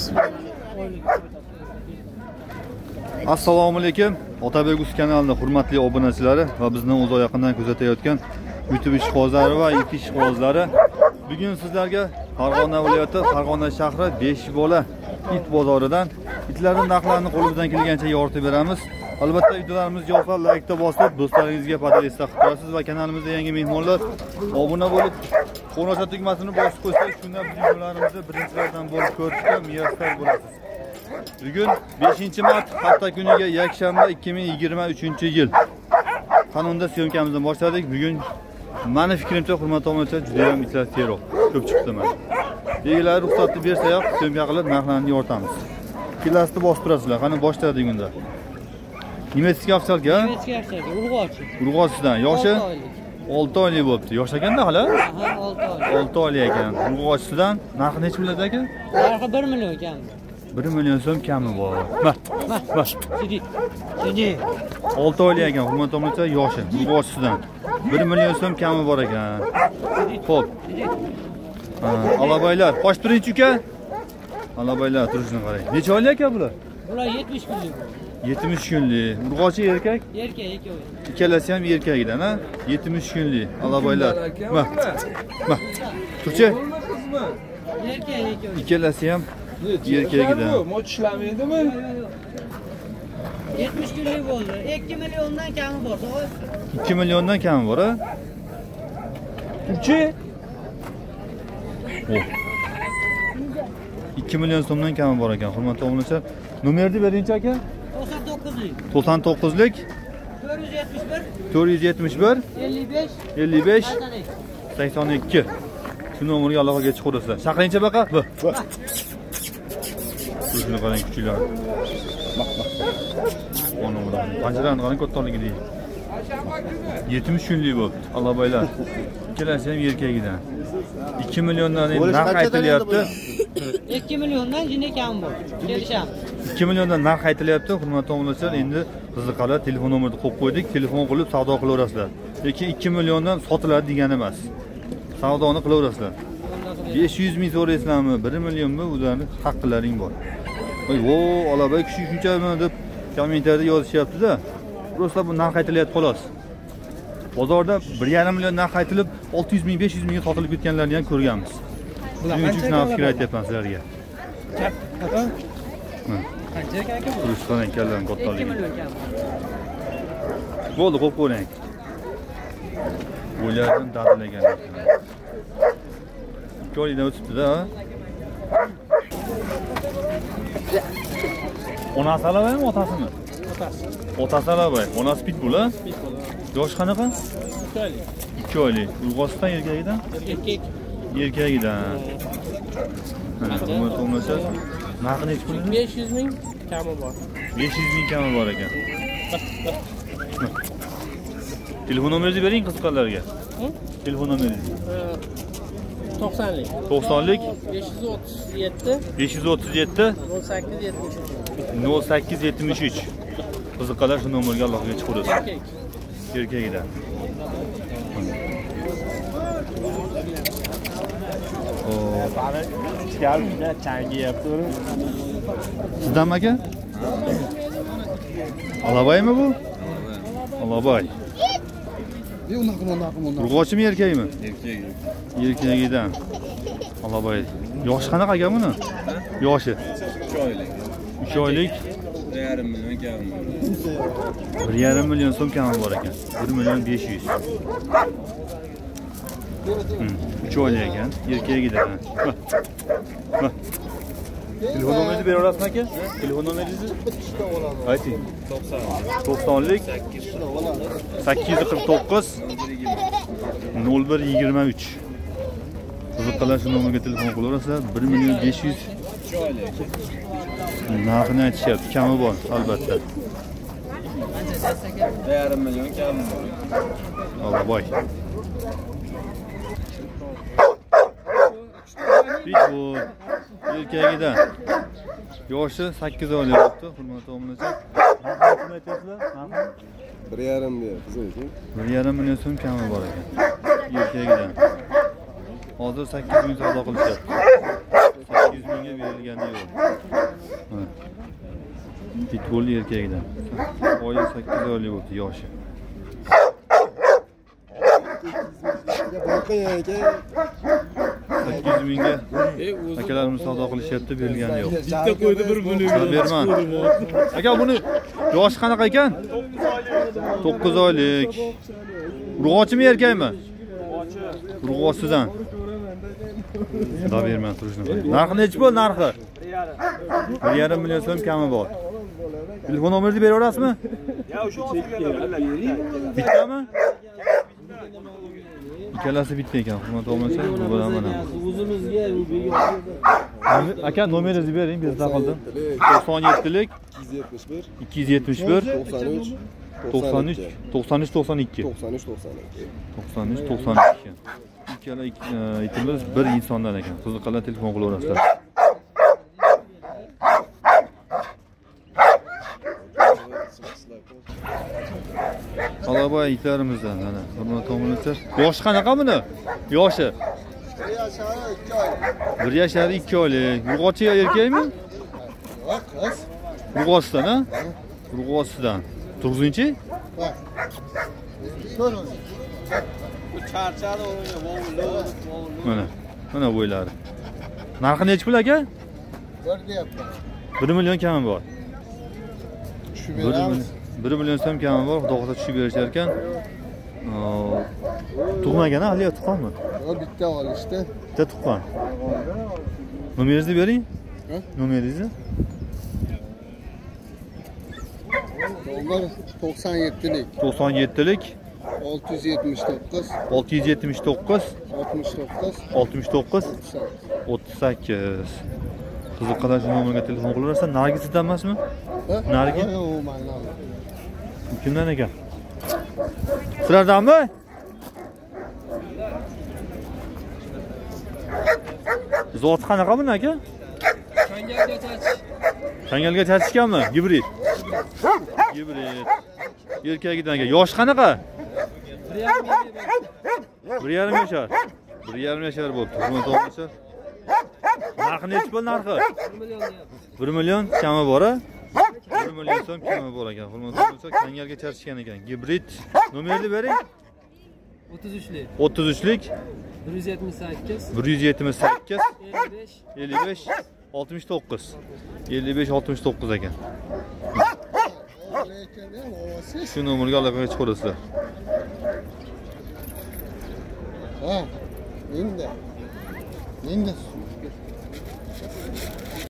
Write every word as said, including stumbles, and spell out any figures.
Assalomu alaykum. Otabek Uz kanalining hurmatli obunachilari va bizni o'z yaqindan kuzatayotgan YouTube ishqibozlari va it ishqibozlari. Bugun sizlarga Farg'ona viloyati, Farg'ona shahri Beshbola it bozoridan itlarning narxlarini qo'limizdan kelgancha yoritib beramiz. Albatta videolarimiz yoqsa like-ta bosib, do'stlaringizga podpisa qilib qo'yasiz va kanalimizda yangi mehmonlar obuna bo'lib, qo'ng'iroq tugmasini bosib qo'ysangiz, shunda bizning videolarimizni birinchilardan bo'lib ko'rishga muyassar bo'lasiz. Bugun beshinchi mart hafta kuniga yakshanba ikki ming yigirma uchinchi yil. Qanunda syomkamizni boshladik. Bugun meni fikrimcha hurmatli obunachilar juda ham itlar teroq ko'p chiqdi mana. Egalari ruxsatni bersa-yoq syomka qilib narxlarni yoritamiz. Kellasini bosib turasizlar. Qani boshladik unda. Nimetskiy avchalka? Nimetskiy avchalka, urg'ochi. Urg'ochidan. Yoshi olti oylik bo'libdi. Yosh ekanda hali? Ha, olti oylik. olti oylik ekan. Urg'ochidan narxi necha bo'ladi aka? Narxi bir million kam. bir million so'm kami bor. Ma, ma, sidi. Sidi. olti oylik ekan, hurmatli obunachilar, yoshi. Urg'ochidan bir million so'm kami bor ekan. Xo'p. Ha, alabaylar. Qoch turinchi uka? Alabaylar turishini qarang. Necha oylik ekan bular? Bular yetmish kunlik. yetmish kunlik. Urg'ochi erkak? Erkak, ikkovi. Ikkalasi ham erkagidan, ha? yetmish kunlik alabaylar. Ma. Ma. Turchi? Erkak, ikkovi. Ikkalasi ham erkagidan. Moch ishlamadimi? yetmish kunlik bo'ldi. ikki milliondan kami bor, to'g'ri? ikki milliondan kami bor, ha? Turchi? Oh. ikki million so'mdan kami bor ekan, hurmatli obunachilar. Nomerni bering-chi aka? to'qson to'qqizlik. to'qson to'qqizlik to'rt yuz yetmish bir to'rt yuz yetmish bir ellik besh ellik besh sakson ikki. Shu nomerga aloqaga chiqaverasizlar. Shaqringcha baqa? Bu. Shuni qarang kuchlar. Baq, baq. Ona bilan panjaraning qarang kattaligini deydi. yetmish kunlik bo'libdi, alabaylar. Ikkalasi ham erkagidan. ikki milliondan narx aytilyapti. ikki milliondan jini kam bor. Kelishamiz. ikki milliondan narx aytilyapti, hurmatli obunachilar. Endi qiziqalar telefon nomerini qo'yib qo'ydik, telefon qilib savdo qilaverasizlar. Lekin ikki milliondan sotiladi degani emas. Savdoni qilaverasizlar. besh yuz ming so'raysizlarmi, bir millionmi, ularning haqqlaring bor. Voy, vo, alabay kishi shunchami deb kommentariyada yozishyapti-da. Prosta bu narx aytilyapti xolos. Bozorda bir yarim million narx aytilib, olti yuz ming, besh yuz mingga sotilib ketganlarni ham ko'rganmiz. Buning uchun shuni fikr aytyapman sizlarga. Qancha ekan aka bu? Turishdan ekanlarning kattaligi. ikki million kam. Bo'ldi, qo'yib qo'ying. Bo'ylardan dadlagan. ikki oydan o'tibdi-da. Onasi alabaymi, otasimi? Otasi. Otasi alabay. Onasi pitbull, ha? Pitbull. Yosh qanaqa? ikki oylik. ikki oylik. Urg'ochidan erkagidan? Erkak. Erkagidan. Mana hurmatli obunachilar, narxi necha pul? besh yuz ming kami bor. besh yuz ming kami bor ekan. Telefon nomeringizni bering qiziqqanlarga. Telefon nomeringizni. to'qsonlik. to'qsonlik besh yuz o'ttiz yetti besh yuz o'ttiz yetti nol sakkiz yetmish uch. nol sakkiz yetmish uch. Qiziqqanlar shu nomerga aloqaga chiqaverasiz. Erkak. Erkagidan. O, Bari chiqaribda changi yapti. sizdanmi aka? Alabaymi bu? Alabay. Urg'ochimi, erkakmi? Erkak. Erkagidan. Alabay. Yoshi qanaqa aka buni? Yoshi uch oylik. uch oylik. bir yarim million kami bor. bir yarim million so'm kami bor ekan. bir million besh yuz. uch oylik ekan, erkagidan. Telefon nomeringizni beraverasizmi aka? Telefon nomeringizni? Ayting. to'qsonlik sakkiz yuz qirq to'qqiz nol bir yigirma uch. Qiziqqanlar shu nomerga telefon qilaverasizlar. bir million besh yuz narxini aytishyapti, kami bor albatta. bir yarim million kami bor. Alaboy. Pitbull erkagidan. Yoshi sakkiz oylik bo'libdi, hurmatli obunachilar. Narxini aytasizlar? bir yarim million qizim. bir yarim million so'm kami bor ekan. Erkagidan. Hozir sakkiz ming savdo qilishyapti. sakkiz ming bunga berilgani yo'q. Mana. Pitbull erkagidan. Oyi sakkiz oylik bo'ldi yoshi. sakkiz yuz mingga akalarimiz savdo qilishyapti, berilgani yo'q. Bitta qo'ydi bir million. Berma. Aka buni yoshi qanaqa ekan? to'qqiz oylik. Urg'ochimi erkakmi? Urg'ochsidan. Da berman turishni. Narxi nechi bo'l narxi? bir yarim million so'm kami bor. Telefon nomeringizni berib olasizmi? Ya o'sha Bittami? Ikkalasi bitta ekan. Hurmat olmasa, bu bilan mana. O'zimizga Aka nomeringizni bering, bizda qoldim. to'qson yettilik ikki yuz yetmish bir ikki yuz yetmish bir to'qson uch to'qson uch to'qson ikki to'qson uch to'qson ikki to'qson uch to'qson ikki. Ikkala itimiz bir insondan ekan. Qiziqqanlar telefon qilaverasizlar. Alaboy itlarimizdan mana. Hurmat omonatlar. Yoshi qanaqa buni? Yoshi bir yashar ikki oylik. Urg'ochi erkakmi? qiz Urg'ochdan, ha? Urg'ochdan. Turg'unchi? charchadi Mana. Mana bo'ylari. Narxi nechi pul aka? bir deyapman. bir million kami bor. Tushib bir million bir million so'm kami bor. Xudo xohlasa tushib berishar ekan. Tug'magan hali tuqqanmi? Bitta olishdi. Bitta tuqqan. Nomeringizni bering. Ha? Nomeringizni? Nomer to'qson yettilik to'qson yettilik olti yuz yetmish to'qqiz olti yuz yetmish to'qqiz oltmish to'qqiz oltmish to'qqiz o'ttiz sakkiz. Qiziqqanlar shu nomerga telefon qilaversa, Nargisdan emasmi? Nargi? Yo'q, mendan. Kimdan ekan? Sizlardanmi? Zoti qanaqa buni aka? Changalga chachish. Changalga chachishganmi? Gibrid. Gibrid. Erkagidan aka. Yosh qanaqa? bir yarim yashar. bir yarim yashar bo'pti. Hurmat olmasa. Narxi nechi pul narxi? bir million kami bor-a? bir million so'm kami bor ekan. Hurmat olmasa, changalga chachishgan ekan. Gibrid. Nomerni bering. o'ttiz uchlik. o'ttiz uchlik bir yuz yetmish sakkiz. bir yuz yetmish sakkiz ellik besh. ellik besh oltmish to'qqiz. ellik besh oltmish to'qqiz ekan. Shu nomerga aloqaga chiqaverasizlar. Ha, endi. Endi